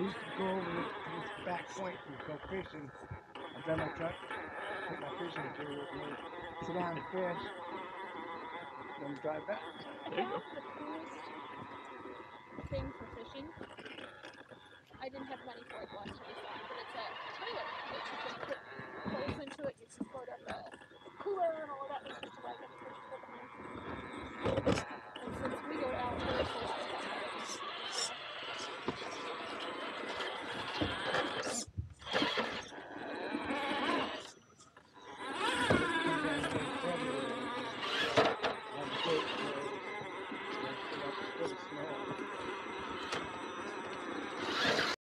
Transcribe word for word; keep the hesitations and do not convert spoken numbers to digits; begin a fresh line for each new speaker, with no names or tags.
used to go over to this back point and go fishing. I drive my truck, take my fishing gear with me, sit down and fish, then drive back.
I
There you go.
found the coolest thing for fishing. I didn't have money for it the last time I saw it, but it's a trailer that you can put poles into it,